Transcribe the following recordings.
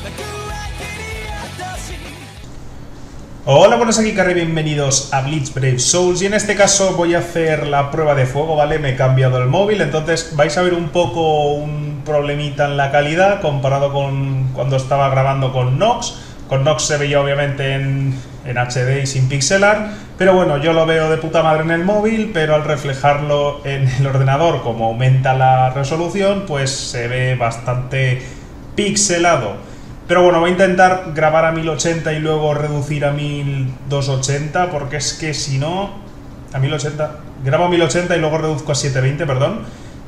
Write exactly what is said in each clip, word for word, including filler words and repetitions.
Hola, buenos, aquí Carry, bienvenidos a Blitz Brave Souls, y en este caso voy a hacer la prueba de fuego, ¿vale? Me he cambiado el móvil, entonces vais a ver un poco un problemita en la calidad comparado con cuando estaba grabando con Nox. Con Nox se veía obviamente en, en H D y sin pixelar, pero bueno, yo lo veo de puta madre en el móvil, pero al reflejarlo en el ordenador, como aumenta la resolución, pues se ve bastante pixelado. Pero bueno, voy a intentar grabar a mil ochenta y luego reducir a mil doscientos ochenta, porque es que si no... A mil ochenta... Grabo a mil ochenta y luego reduzco a setecientos veinte, perdón.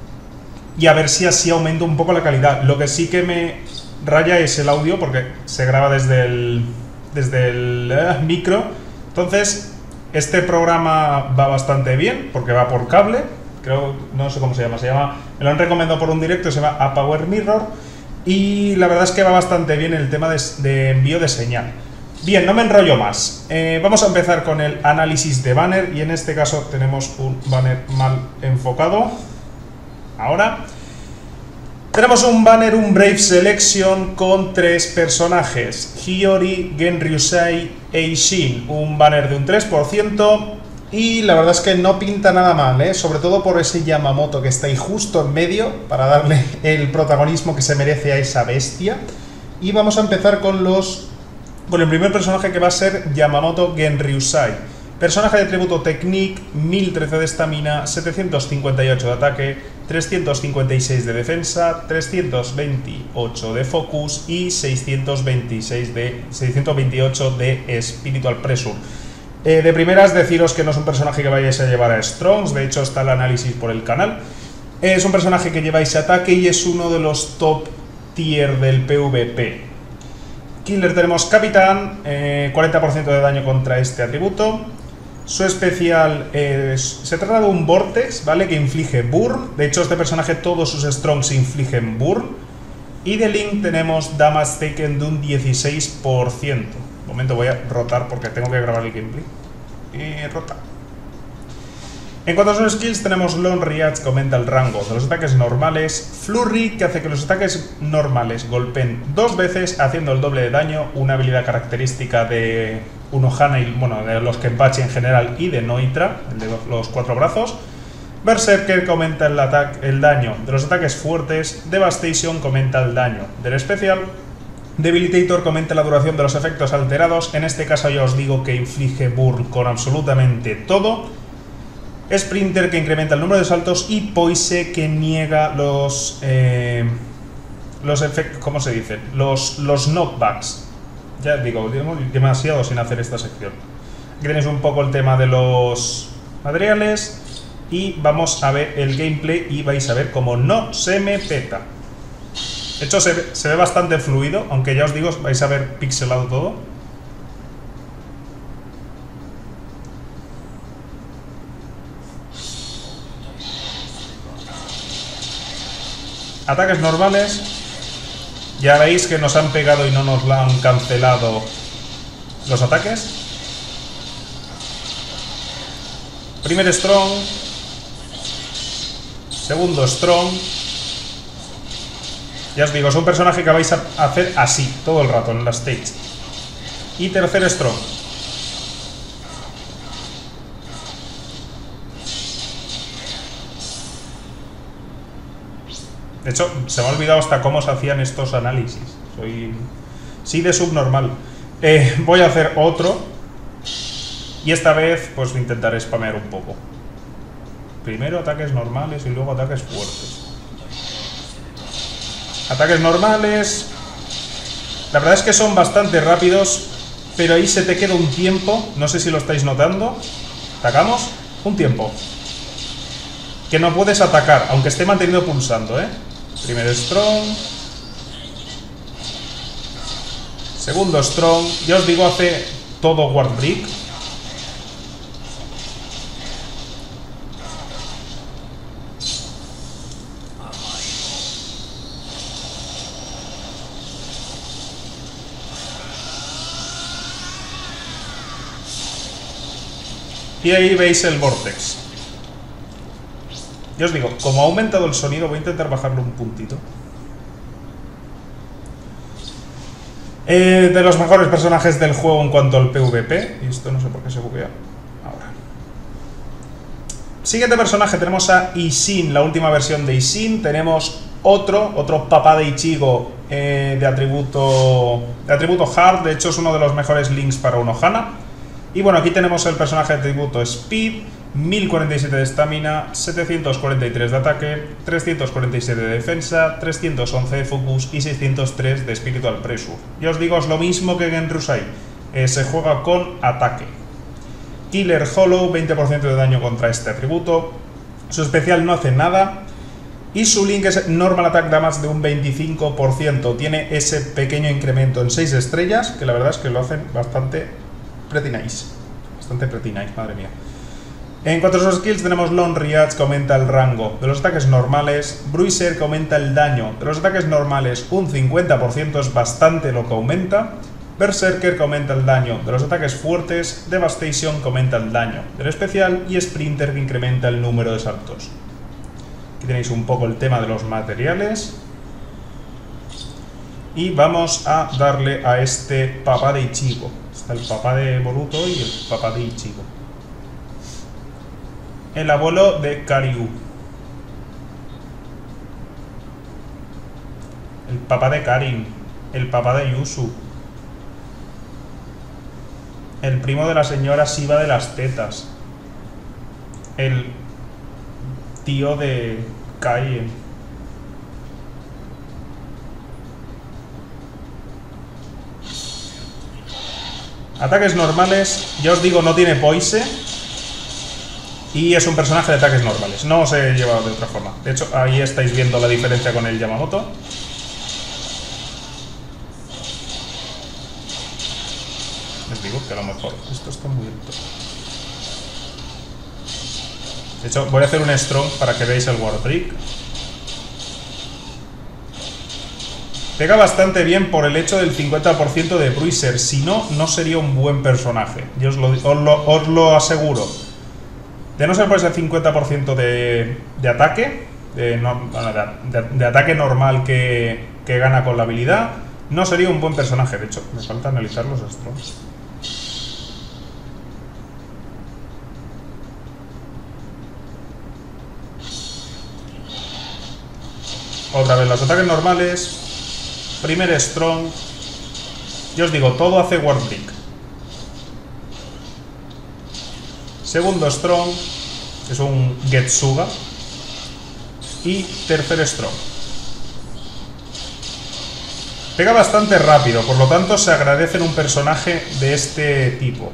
Y a ver si así aumento un poco la calidad. Lo que sí que me raya es el audio, porque se graba desde el, desde el eh, micro. Entonces, este programa va bastante bien, porque va por cable. Creo, no sé cómo se llama, se llama... Me lo han recomendado por un directo, se llama A Power Mirror. Y la verdad es que va bastante bien el tema de, de envío de señal. Bien, no me enrollo más. Eh, vamos a empezar con el análisis de banner. Y en este caso tenemos un banner mal enfocado. Ahora tenemos un banner, un Brave Selection con tres personajes: Hiyori, Genryusai e Isshin. Un banner de un tres por ciento. Y la verdad es que no pinta nada mal, ¿eh? Sobre todo por ese Yamamoto que está ahí justo en medio, para darle el protagonismo que se merece a esa bestia. Y vamos a empezar con los con el primer personaje, que va a ser Yamamoto Genryusai. Personaje de atributo Technique, mil trece de estamina, setecientos cincuenta y ocho de ataque, trescientos cincuenta y seis de defensa, trescientos veintiocho de focus y seiscientos veintiséis de, seiscientos veintiocho de Spiritual Pressure. Eh, de primeras, deciros que no es un personaje que vayáis a llevar a Strongs, de hecho está el análisis por el canal. Eh, es un personaje que lleváis a ataque y es uno de los top tier del PvP. Killer tenemos Capitán, eh, cuarenta por ciento de daño contra este atributo. Su especial es, se trata de un Vortex, ¿vale? Que inflige Burn. De hecho, este personaje, todos sus Strongs infligen Burn. Y de Link tenemos Damage Taken de un dieciséis por ciento. Un momento, voy a rotar porque tengo que grabar el gameplay. Y rota. En cuanto a sus skills, tenemos Long Reach, que aumenta el rango de los ataques normales. Flurry, que hace que los ataques normales golpeen dos veces, haciendo el doble de daño. Una habilidad característica de Unohana y, bueno, de los Kenpachi en general, y de Noitra, el de los cuatro brazos. Berserker, que aumenta el, ataque, el daño de los ataques fuertes. Devastation, que aumenta el daño del especial. Debilitator, que aumenta la duración de los efectos alterados. En este caso ya os digo que inflige Burn con absolutamente todo. Sprinter, que incrementa el número de saltos. Y Poise, que niega los... Eh, los efectos... ¿Cómo se dice? Los, los knockbacks. Ya digo, demasiado sin hacer esta sección. Aquí tenéis un poco el tema de los materiales. Y vamos a ver el gameplay y vais a ver cómo no se me peta. De hecho, se ve, se ve bastante fluido, aunque ya os digo, vais a ver pixelado todo. Ataques normales. Ya veis que nos han pegado y no nos la han cancelado los ataques. Primer Strong. Segundo Strong. Ya os digo, es un personaje que vais a hacer así todo el rato en la stage. Y tercer Strong. De hecho, se me ha olvidado hasta cómo se hacían estos análisis. Soy... Sí, de subnormal. Eh, voy a hacer otro. Y esta vez, pues intentaré spamear un poco. Primero ataques normales y luego ataques fuertes. Ataques normales. La verdad es que son bastante rápidos, pero ahí se te queda un tiempo. No sé si lo estáis notando. Atacamos. Un tiempo que no puedes atacar, aunque esté mantenido pulsando, ¿eh? Primero Strong. Segundo Strong. Ya os digo, hace todo Ward Brick. Y ahí veis el Vortex. Ya os digo, como ha aumentado el sonido, voy a intentar bajarlo un puntito. Eh, de los mejores personajes del juego en cuanto al PvP. Y esto no sé por qué se buguea. Ahora. Siguiente personaje, tenemos a Ishin, la última versión de Ishin. Tenemos otro, otro papá de Ichigo eh, de atributo de atributo Hard. De hecho es uno de los mejores links para un Ohana. Y bueno, aquí tenemos el personaje de atributo Speed, mil cuarenta y siete de estamina, setecientos cuarenta y tres de ataque, trescientos cuarenta y siete de defensa, trescientos once de focus y seiscientos tres de Spiritual Pressure. Ya os digo, es lo mismo que Genryusai, eh, se juega con ataque. Killer Hollow, veinte por ciento de daño contra este atributo, su especial no hace nada y su link es Normal Attack Damage de un veinticinco por ciento. Tiene ese pequeño incremento en seis estrellas, que la verdad es que lo hacen bastante pretty nice. Bastante pretty nice, madre mía. En cuanto a sus skills tenemos Long Reach, que aumenta el rango de los ataques normales, Bruiser, que aumenta el daño de los ataques normales un cincuenta por ciento, es bastante lo que aumenta, Berserker, que aumenta el daño de los ataques fuertes, Devastation, que aumenta el daño del especial, y Sprinter, que incrementa el número de saltos. Aquí tenéis un poco el tema de los materiales. Y vamos a darle a este papá de Ichigo. Está el papá de Boruto y el papá de Ichigo. El abuelo de Karyu. El papá de Karin. El papá de Yusu. El primo de la señora Shiva de las tetas. El tío de Kai. Ataques normales. Ya os digo, no tiene poise. Y es un personaje de ataques normales. No os he llevado de otra forma. De hecho, ahí estáis viendo la diferencia con el Yamamoto. Les digo que a lo mejor esto está muy alto. De hecho, voy a hacer un strong para que veáis el War Break. Pega bastante bien por el hecho del cincuenta por ciento de Bruiser. Si no, no sería un buen personaje. Yo os lo, os lo, os lo aseguro. De no ser por ese cincuenta por ciento de, de ataque, de, no, de, de ataque normal que, que gana con la habilidad, no sería un buen personaje. De hecho, me falta analizar los strongs. Otra vez los ataques normales. Primer strong. Yo os digo, todo hace War Break. Segundo strong, es un Getsuga. Y tercer strong. Pega bastante rápido, por lo tanto se agradece en un personaje de este tipo.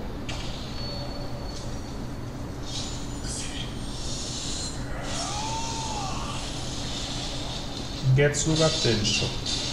Getsuga Tenso.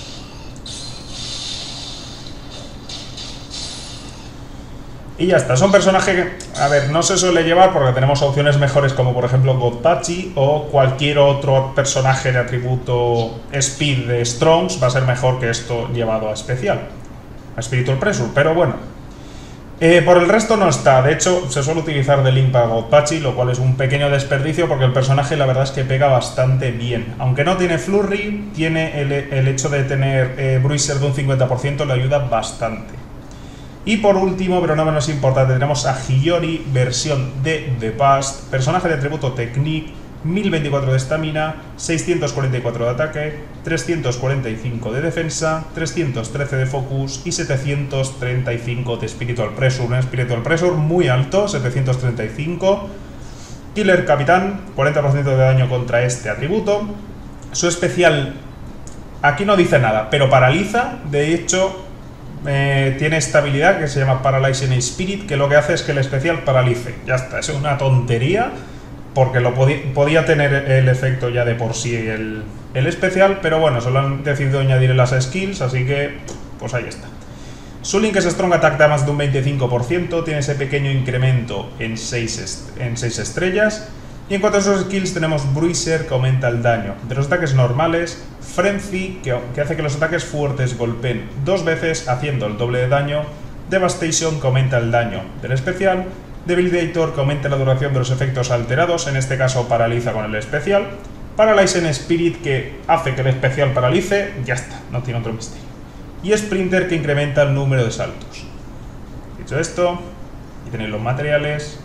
Y ya está, son personajes que, a ver, no se suele llevar porque tenemos opciones mejores como por ejemplo Godpachi o cualquier otro personaje de atributo Speed de Strongs va a ser mejor que esto llevado a especial, a Spiritual Pressure, pero bueno. Eh, por el resto no está, de hecho se suele utilizar de link para Godpachi, lo cual es un pequeño desperdicio porque el personaje la verdad es que pega bastante bien. Aunque no tiene Flurry, tiene el, el hecho de tener eh, Bruiser de un cincuenta por ciento le ayuda bastante. Y por último, pero no menos importante, tenemos a Hiyori, versión de The Past, personaje de atributo Technique, mil veinticuatro de estamina, seiscientos cuarenta y cuatro de ataque, trescientos cuarenta y cinco de defensa, trescientos trece de focus y setecientos treinta y cinco de Spiritual Pressure. Un Spiritual Pressure muy alto, setecientos treinta y cinco. Killer Capitán, cuarenta por ciento de daño contra este atributo. Su especial, aquí no dice nada, pero paraliza, de hecho... Eh, tiene esta habilidad que se llama Paralyzing Spirit, que lo que hace es que el especial paralice. Ya está, es una tontería, porque lo podía, podía tener el efecto ya de por sí el, el especial, pero bueno, solo han decidido añadir en las skills, así que pues ahí está. Su link es Strong Attack Damage de un veinticinco por ciento, tiene ese pequeño incremento en seis, en seis estrellas. Y en cuanto a sus skills tenemos Bruiser, que aumenta el daño de los ataques normales, Frenzy, que, que hace que los ataques fuertes golpeen dos veces haciendo el doble de daño, Devastation, que aumenta el daño del especial, Debilitator, que aumenta la duración de los efectos alterados, en este caso paraliza con el especial, Paralyzing Spirit, que hace que el especial paralice, ya está, no tiene otro misterio. y Sprinter, que incrementa el número de saltos. Dicho esto, y tenéis los materiales.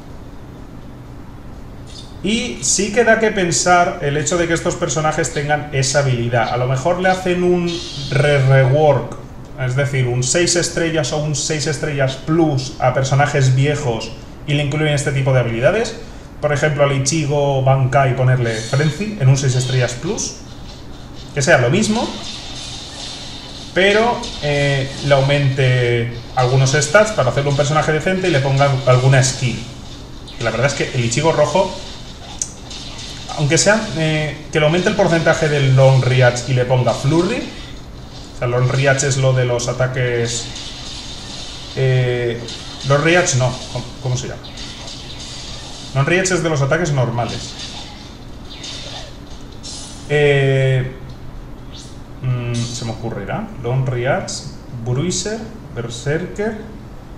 Y sí que da que pensar el hecho de que estos personajes tengan esa habilidad. A lo mejor le hacen un re-rework, es decir, un seis estrellas o un seis estrellas plus a personajes viejos y le incluyen este tipo de habilidades. Por ejemplo, al Ichigo Bankai ponerle Frenzy en un seis estrellas plus. Que sea lo mismo, pero eh, le aumente algunos stats para hacerle un personaje decente y le ponga alguna skill. La verdad es que el Ichigo rojo, aunque sea eh, que le aumente el porcentaje del Long Reach y le ponga Flurry, o sea, Long Reach es lo de los ataques... Eh, Long Reach no, ¿cómo, cómo se llama? Long Reach es de los ataques normales. Eh, mmm, se me ocurrirá. Long Reach, Bruiser, Berserker...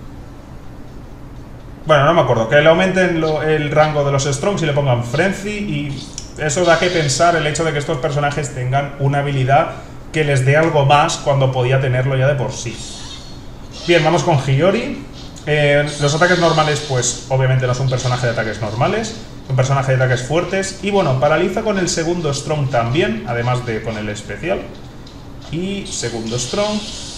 Bueno, no me acuerdo, que le aumenten lo, el rango de los Strongs y le pongan Frenzy, y eso da que pensar el hecho de que estos personajes tengan una habilidad que les dé algo más cuando podía tenerlo ya de por sí. Bien, vamos con Hiyori. Eh, los ataques normales, pues obviamente no es un personaje de ataques normales, es un personaje de ataques fuertes, y bueno, paraliza con el segundo Strong también, además de con el especial. Y segundo Strong,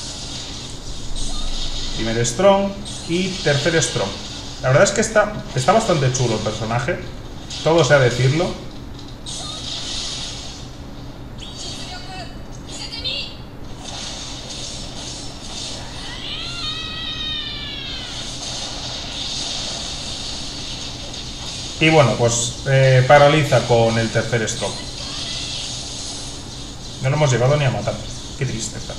primer Strong y tercer Strong. La verdad es que está, está bastante chulo el personaje, todo sea decirlo. Y bueno, pues eh, paraliza con el tercer Strong. No lo hemos llegado ni a matar. Qué triste está.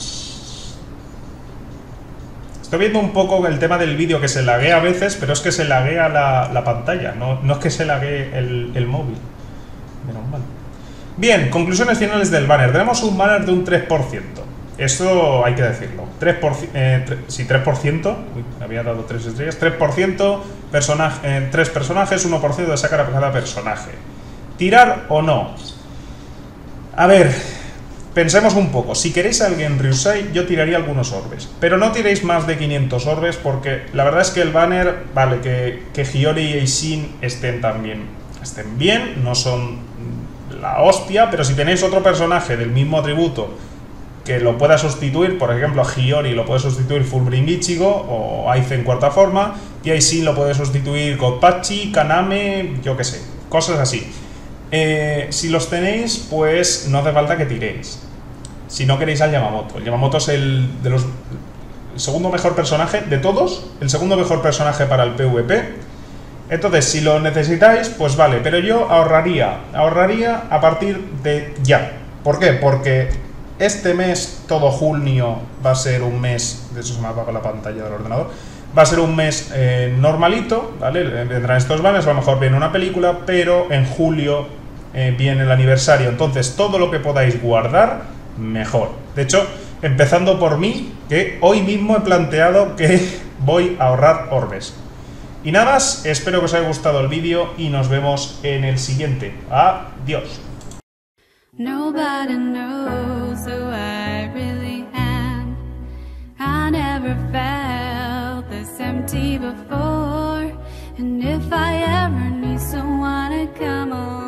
Estoy viendo un poco el tema del vídeo, que se laguea a veces, pero es que se laguea la, la pantalla, no, no es que se laguee el, el móvil. Menos mal. Bien, conclusiones finales del banner. Tenemos un banner de un tres por ciento. Esto hay que decirlo. tres por ciento, eh, sí, tres por ciento. Uy, me había dado tres estrellas. tres por ciento, personaje, eh, tres personajes, uno por ciento de sacar a cada personaje. ¿Tirar o no? A ver... Pensemos un poco, si queréis a alguien Ryusai, yo tiraría algunos orbes, pero no tiréis más de quinientos orbes, porque la verdad es que el banner, vale, que, que Hiyori y Ishin estén también, estén bien, no son la hostia, pero si tenéis otro personaje del mismo atributo que lo pueda sustituir, por ejemplo a Hiyori lo puede sustituir Fullbring Ichigo o Aizen en cuarta forma, y a Ishin lo puede sustituir Godpachi, Kaname, yo que sé, cosas así. Eh, si los tenéis, pues no hace falta que tiréis. Si no queréis al Yamamoto. El Yamamoto es el de los el segundo mejor personaje de todos, el segundo mejor personaje para el PvP. Entonces, si lo necesitáis, pues vale, pero yo ahorraría, ahorraría a partir de ya. ¿Por qué? Porque este mes, todo junio, va a ser un mes, de eso se me apaga la pantalla del ordenador, va a ser un mes eh, normalito, ¿vale? Vendrán estos banners, a lo mejor viene una película, pero en julio eh, viene el aniversario. Entonces, todo lo que podáis guardar, mejor. De hecho, empezando por mí, que hoy mismo he planteado que voy a ahorrar orbes. Y nada más, espero que os haya gustado el vídeo y nos vemos en el siguiente. Adiós. Nobody knows who I really am. I never felt this empty before. And if I ever need someone to come along,